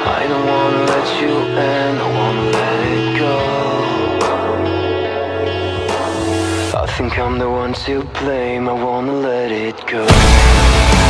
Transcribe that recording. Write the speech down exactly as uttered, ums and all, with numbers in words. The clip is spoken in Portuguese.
I don't wanna let you in, I wanna let it go. I think I'm the one to blame, I wanna let it go.